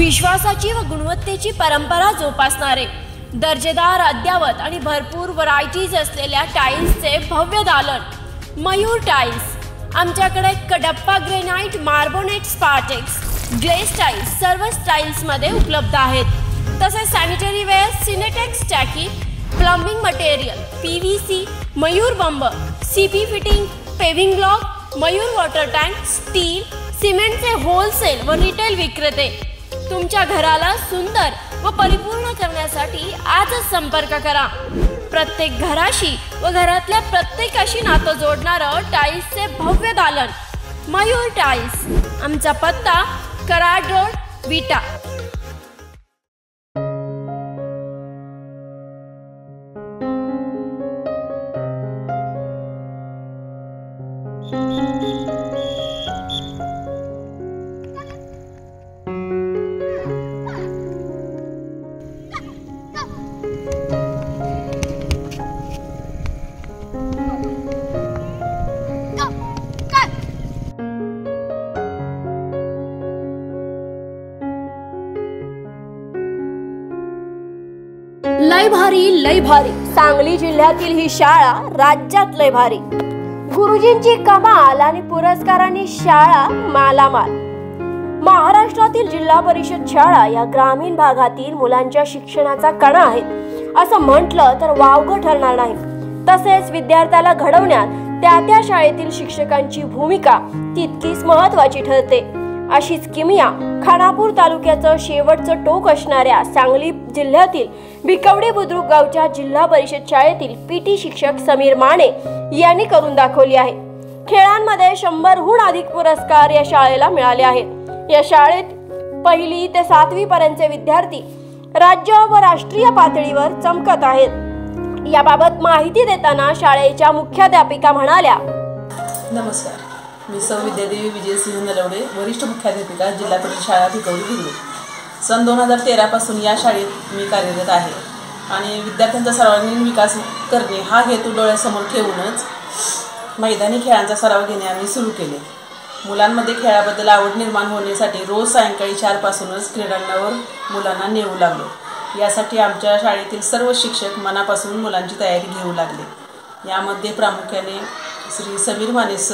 विश्वासाची व गुणवत्तेची परंपरा जोपासणारे, दर्जेदार, अद्यावत आणि भरपूर व्हरायटीज असलेल्या टाइल्सचे भव्य दालन मयूर टाइल्स। आमच्याकडे Kadappa granite, marbonite, Spartex, glaze tiles सर्व स्टाइल्समध्ये उपलब्ध आहेत। तसेच सॅनिटरी वेअर, सिनेटेक्स टाकी, प्लंबिंग मटेरियल, PVC, मयूर बंब, CP fitting, paving block, Mayur water tank, steel, सिमेंटचे होलसेल व रिटेल विक्रेते। तुमच्या घराला सुंदर व परिपूर्ण करण्यासाठी आजच संपर्क करा। प्रत्येक घराशी व घरातल्या प्रत्येकाशी नातं जोडणारं टाइल्सचे भव्य दालन मयूर टाइल्स। आमचा पत्ता कराड रोड, विटा। लय भारी सांगली जिल्ह्यातील ही शाळा राज्यात लय भारी। गुरुजींची कमाल आणि पुरस्कारांनी शाळा मालामाल। महाराष्ट्रातील जिल्हा परिषद शाळा या ग्रामीण भागातील मुलांच्या शिक्षणाचा कणा आहेत असं म्हटलं तर वावगं ठरणार नाही। तसेच विद्यार्थ्याला घडवण्यात त्या शाळेतील शिक्षकांची भूमिका तितकीच महत्त्वाची ठरते। अशीच किमिया खानापूर तालुक्याचं शेवटचं टोक असणाऱ्या सांगली जिल्ह्यातील भिकवडी बुद्रुक गावच्या जिल्हा परिषद शाळेतील PT शिक्षक समीर माने यांनी करून दाखवली आहे। खेळांमध्ये 100हून अधिक पुरस्कार या शाळेला मिळाले आहेत। या शाळेत 1ली ते 7वी पर्यंतचे विद्यार्थी राज्य व राष्ट्रीय पातळीवर चमकत आहेत। याबाबत माहिती देताना शाळेच्या मुख्याध्यापिका म्हणाल्या, नमस्कार, मी सौ विद्यादेवी विजयसिंह नलवडे, वरिष्ठ मुख्याध्यापिका, जिल्हा परिषद शाळा भिकवडी बुद्रुक। सन 2013 पासून या शाळेत मी कार्यरत आहे आणि विद्यार्थ्यांचा सर्वांगीण विकास करणे हा हेतू डोळ्यासमोर ठेवूनच मैदानी खेळांचा सराव घेणे आम्ही सुरू केले। मुलांमध्ये खेळाबद्दल आवड निर्माण होण्यासाठी रोज सायंकाळी 4 पासूनच क्रीडांगणावर मुलांना नेऊ लागलो। यासाठी आमच्या शाळेतील सर्व शिक्षक मनापासून मुलांची तयारी घेऊ लागले। यामध्ये प्रामुख्याने श्री समीर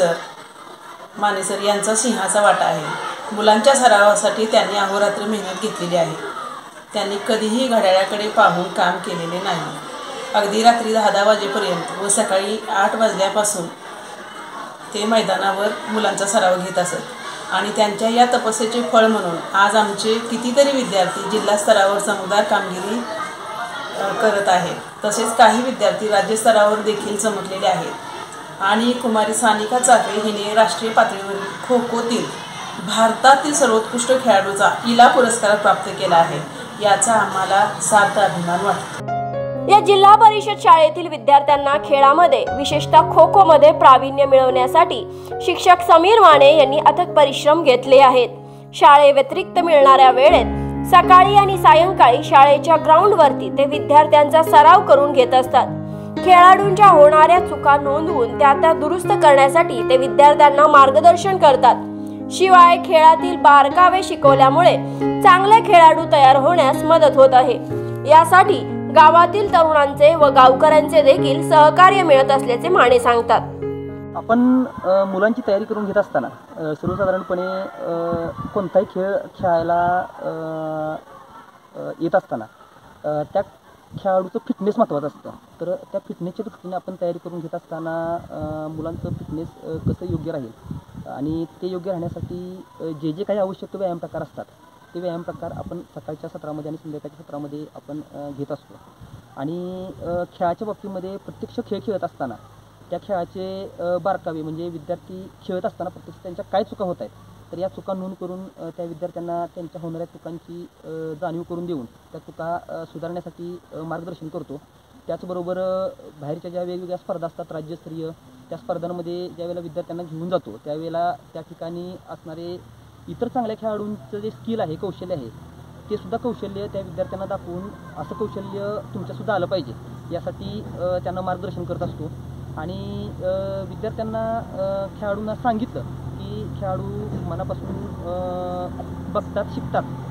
माने सर यांचा सिंहाचा वाटा आहे। मुलांच्या सरावासाठी त्यांनी अहोरात्र मेहनत घेतलेली आहे। त्यांनी कधीही घड्याळाकडे पाहून काम केलेले नाही। अगदी रात्री 10 वाजेपर्यंत व सकाळी 8 वाजल्यापासून ते मैदानावर मुलांचा सराव घेत असत आणि त्यांच्या या तपस्येचे फळ म्हणून आज आमचे कितीतरी विद्यार्थी जिल्हा स्तरावर चमकदार कामगिरी करत आहेत। तसेच काही विद्यार्थी राज्यस्तरावर देखील चमकलेले आहेत आणि कुमारी सानिका चाफे हिने राष्ट्रीय पातळीवरील खो-खोतील भारतातील सर्वोत्कृष्ट खेळाडूचा इला पुरस्कार प्राप्त केला आहे। याचा आम्हाला सार्थ अभिमान वाटतो। या जिल्हा परिषद शाळेतील विद्यार्थ्यांना खेळामध्ये विशेषतः खो-खो मध्ये प्रावीण्य मिळवण्यासाठी शिक्षक समीर माने यांनी अथक परिश्रम घेतले आहेत। शाळेव्यतिरिक्त मिळणाऱ्या वेळेत सकाळी आणि सायंकाळी शाळेच्या ग्राउंडवरती ते विद्यार्थ्यांचा सराव करून घेत असतात। खेळाडूंच्या होणाऱ्या चुका नोंदवून त्या दुरुस्त करण्यासाठी ते विद्यार्थ्यांना मार्गदर्शन करतात। शिवाय खेळातील बारकावे शिकवल्यामुळे चांगले खेळाडू तयार होण्यास मदत होत आहे। यासाठी गावातील तरुणांचे व गावकऱ्यांचे देखील सहकार्य मिळत असल्याचे माने सांगतात। आपण मुलांची तयारी करून घेत असताना सर्वसाधारणपणे कोणताही खेळ खेळायला येत असताना त्या खेळाडूचं फिटनेस महत्त्वाचं असतं। तर त्या फिटनेसच्या दृष्टीने आपण तयारी करून घेत असताना मुलांचं फिटनेस कसं योग्य राहील आणि ते योग्य राहण्यासाठी जे काही आवश्यक व्यायाम प्रकार असतात ते व्यायाम प्रकार आपण सकाळच्या सत्रामध्ये आणि संध्याकाळच्या सत्रामध्ये आपण घेत असतो। आणि खेळाच्या बाबतीमध्ये प्रत्यक्ष खेळ खेळत असताना त्या खेळाचे बारकावे म्हणजे विद्यार्थी खेळत असताना प्रत्यक्ष त्यांच्या काय चुका होत आहेत तर या चुका नोंद करून त्या विद्यार्थ्यांना त्यांच्या होणाऱ्या चुकांची जाणीव करून देऊन त्या चुका सुधारण्यासाठी मार्गदर्शन करतो। त्याचबरोबर बाहेरच्या ज्या वेगवेगळ्या स्पर्धा असतात राज्यस्तरीय त्या स्पर्धांमध्ये ज्यावेळेला विद्यार्थ्यांना घेऊन जातो त्यावेळेला त्या ठिकाणी असणारे इतर चांगल्या खेळाडूंचं जे स्किल आहे, कौशल्य आहे ते सुद्धा कौशल्य त्या विद्यार्थ्यांना दाखवून असं कौशल्य तुमच्यासुद्धा आलं पाहिजे यासाठी त्यांना मार्गदर्शन करत असतो। आणि विद्यार्थ्यांना खेळाडूंना सांगितलं की खेळाडू मनापासून बघतात, शिकतात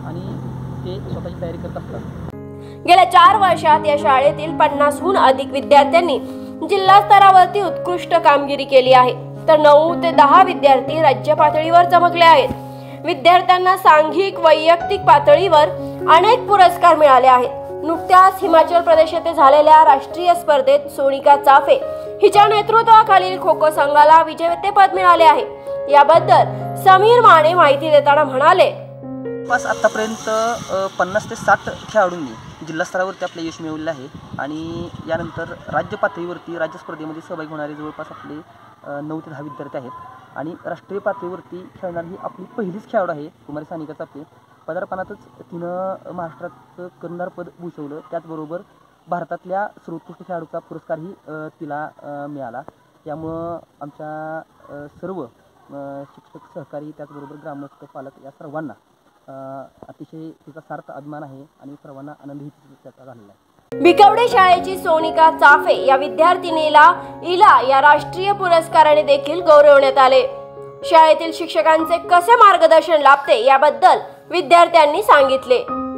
आणि ते स्वतःची तयारी करत असतात. गेल्या 4 वर्षात या शाळेतील 50हून अधिक विद्यार्थ्यांनी जिल्हा स्तरावरती उत्कृष्ट कामगिरी केली आहे, तर 9 ते 10 विद्यार्थी राज्य पातळीवर चमकले आहेत. विद्यार्थ्यांना सांघिक वैयक्तिक पातळीवर अनेक पुरस्कार मिळाले आहेत. नुकत्याच हिमाचल प्रदेश येथे झालेल्या राष्ट्रीय स्पर्धेत सोनिका चाफे हिच्या नेतृत्वाखालील खो खो संघाला विजेतेपद मिळाले आहे. याबद्दल समीर माने माहिती देताना म्हणाले, आतापर्यंत 50 ते 60 खेळाडूंनी जिल्हा स्तरावरती आपले यश मिळवलेले आहे आणि यानंतर राज्य पातळीवरती राज्य स्पर्धेमध्ये सहभागी होणारे जवळपास आपले 9 ते 10 विद्यार्थी आहेत आणि राष्ट्रीय पातळीवरती खेळणारी ही आपली पहिलीच खेळाडू आहे कुमारी सानिका चाफे. पदार्पणातच तिनं महाराष्ट्राचं कर्णधार पद भूषवलं. त्याचबरोबर भारतातल्या सर्वोत्कृष्ट खेळाडूचा पुरस्कारही तिला मिळाला. यामुळं आमच्या सर्व शिक्षक सहकारी त्याचबरोबर ग्रामस्थ पालक या सर्वांना अतिशय तिचा सार्थ अभिमान आहे आणि सर्वांना आनंदही त्याचा झालेला आहे. भिकवडे शाळेची सोनिका चाफे या विद्यार्थिनीला इला या राष्ट्रीय पुरस्काराने देखील गौरवण्यात आले. शाळेतील शिक्षकांचे कसे मार्गदर्शन लाभते याबद्दल विद्यार्थ्यांनी सांगितले.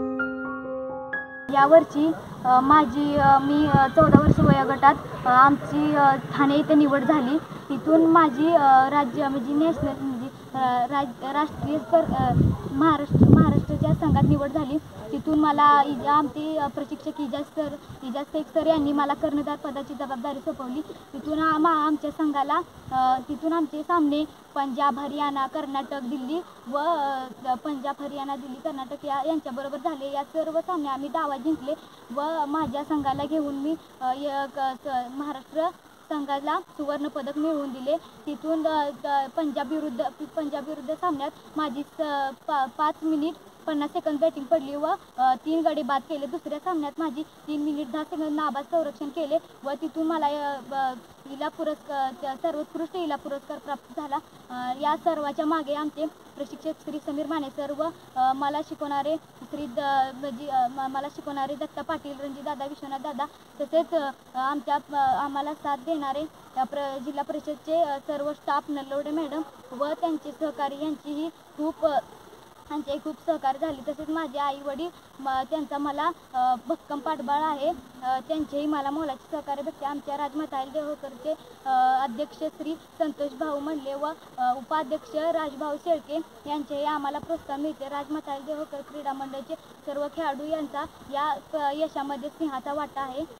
यावर्षी मी 14 वर्ष वयोगटात आमची ठाणे येथे निवड झाली. तिथून माझी राज्य म्हणजे नॅशनल म्हणजे राष्ट्रीय महाराष्ट्राच्या संघात निवड झाली. तिथून मला आमचे प्रशिक्षक इजाज शेख सर यांनी मला कर्णधार पदाची जबाबदारी सोपवली. तिथून आमच्या संघाला तिथून आमचे सामने पंजाब, हरियाणा, कर्नाटक, दिल्ली व पंजाब, हरियाणा, दिल्ली, कर्नाटक यांच्याबरोबर झाले. या सर्व सामने आम्ही डावात जिंकले व माझ्या संघाला घेऊन मी महाराष्ट्र संघाला सुवर्ण पदक मिळवून दिले. तिथून पंजाब विरुद्ध सामन्यात माझी 5 मिनिट 50 सेकंद बॅटिंग पडली व 3 गडी बाद केले. दुसऱ्या सामन्यात माझी 3 मिनिट 10 सेकंद नाबाद संरक्षण केले व तिथून मला इला पुरस्कार सर्वोत्कृष्ट इला पुरस्कार प्राप्त झाला. या सर्वाच्या मागे आमचे प्रशिक्षक श्री समीर माने सर व मला शिकवणारे मला शिकवणारे दत्ता पाटील, रणजित दादा, विश्वनाथ दादा तसेच आम्हाला साथ देणारे जिल्हा परिषदचे सर्व स्टाफ, नलवडे मॅडम व त्यांचे सहकारी यांचीही खूप सहकार्य झाले. तसेच माझे आई वडील त्यांचा मला भक्कम पाठबळ आहे. त्यांचेही मला मोलाचे सहकार्य भेटते. आमच्या राजमाता देवकरचे अध्यक्ष श्री संतोष भाऊ मंडले व उपाध्यक्ष राजभाऊ शेळके यांचेही आम्हाला प्रोत्साहन मिळते. राजमाता देवकर क्रीडा मंडळाचे सर्व खेळाडू यांचा या यशामध्ये सिंहाचा वाटा आहे.